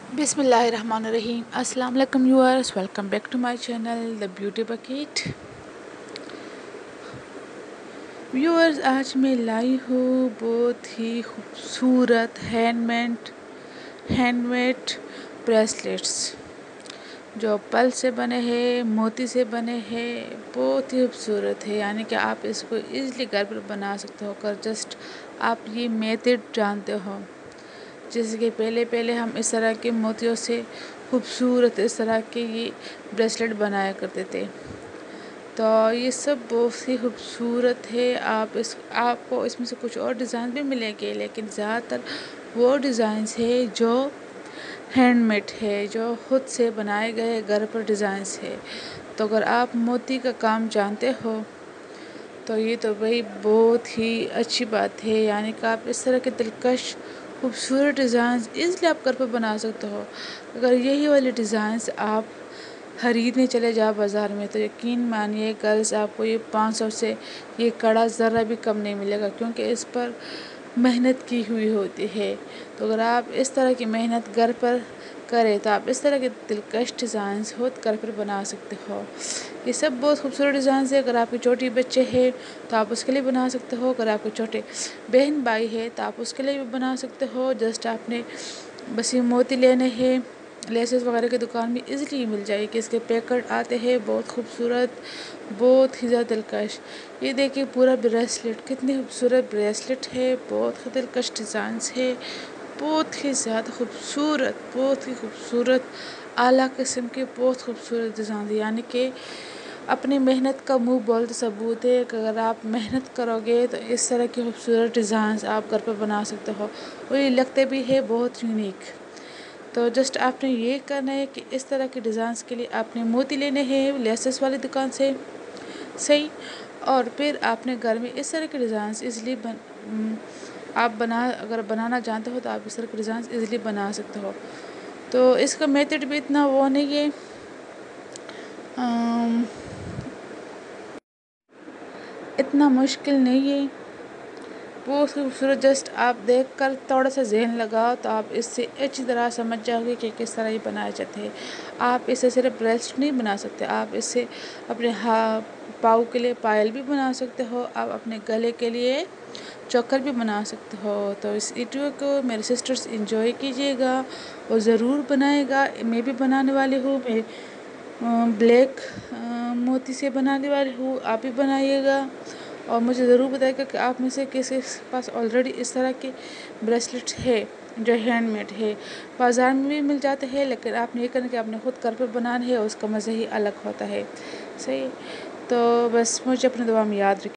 बिस्मिल्लाहिर्रहमानिर्रहीम। अस्सलाम वालेकुम viewers, welcome back to my channel the beauty bucket. Viewers, आज मैं लाई हूँ बहुत ही खूबसूरत हैंडमेड ब्रेसलेट्स जो पल से बने हैं, मोती से बने हैं। बहुत ही खूबसूरत है, यानी कि आप इसको इजीली घर पर बना सकते हो। अगर जस्ट आप ये मेथड जानते हो, जैसे कि पहले पहले हम इस तरह के मोतियों से खूबसूरत इस तरह के ये ब्रेसलेट बनाया करते थे, तो ये सब बहुत ही खूबसूरत है। आपको इसमें से कुछ और डिज़ाइन भी मिलेंगे, लेकिन ज़्यादातर वो डिज़ाइंस है जो हैंडमेड है, जो खुद से बनाए गए घर पर डिज़ाइंस है। तो अगर आप मोती का काम जानते हो तो ये तो भाई बहुत ही अच्छी बात है, यानी कि आप इस तरह के दिलकश खूबसूरत डिज़ाइंस ईज़िली आप घर पर बना सकते हो। अगर यही वाले डिज़ाइंस आप ख़रीदने चले जाओ बाज़ार में, तो यकीन मानिए गर्ल्स, आपको ये 500 से ये कड़ा ज़रा भी कम नहीं मिलेगा, क्योंकि इस पर मेहनत की हुई होती है। तो अगर आप इस तरह की मेहनत घर पर करें तो आप इस तरह के दिलकश डिज़ाइंस खुद घर पर बना सकते हो। ये सब बहुत खूबसूरत डिज़ाइंस है। अगर आपके छोटे बच्चे हैं तो आप उसके लिए बना सकते हो। अगर आपके छोटे बहन भाई है तो आप उसके लिए भी बना सकते हो। जस्ट आपने बस ये मोती लेने हैं, लेसेस वगैरह की दुकान में इजीली मिल जाएगी। इसके पैकेट आते हैं बहुत खूबसूरत, बहुत ही ज़्यादा दिलकश। ये देखिए पूरा ब्रेसलेट, कितनी खूबसूरत ब्रेसलेट है, बहुत ही दिलकश डिज़ाइंस है, बहुत ही ज़्यादा खूबसूरत, बहुत ही खूबसूरत आला किस्म के बहुत खूबसूरत डिज़ाइन, यानी कि अपनी मेहनत का मुँह बोलते सबूत है कि अगर आप मेहनत करोगे तो इस तरह के खूबसूरत डिज़ाइंस आप घर पर बना सकते हो, और ये लगते भी है बहुत यूनिक। तो जस्ट आपने ये करना है कि इस तरह के डिज़ाइंस के लिए आपने मोती लेने हैं लेसेस वाली दुकान से, सही। और फिर आपने घर में इस तरह के डिज़ाइंस इजीली अगर बनाना जानते हो तो आप इस तरह के डिज़ाइंस इजीली बना सकते हो। तो इसका मेथड भी इतना वो नहीं है, इतना मुश्किल नहीं है, बहुत खूबसूरत। जस्ट आप देखकर थोड़ा सा ज़हन लगाओ तो आप इससे अच्छी तरह समझ जाओगे कि किस तरह ये बनाए जाते हैं। आप इससे सिर्फ ब्रेसलेट नहीं बना सकते, आप इससे अपने पाँव के लिए पायल भी बना सकते हो, आप अपने गले के लिए चोकर भी बना सकते हो। तो इस वीडियो को मेरे सिस्टर्स एंजॉय कीजिएगा और ज़रूर बनाएगा। मैं भी बनाने वाली हूँ, मैं ब्लैक मोती से बनाने वाली हूँ, आप भी बनाइएगा। और मुझे ज़रूर बताइएगा कि आप में से किसी के पास ऑलरेडी इस तरह के ब्रेसलेट है जो हैंडमेड है। बाज़ार में भी मिल जाते हैं, लेकिन आपने ये करना कि आपने खुद घर पर बनाना है और उसका मज़ा ही अलग होता है, सही। तो बस मुझे अपनी दुआ में याद रखिए।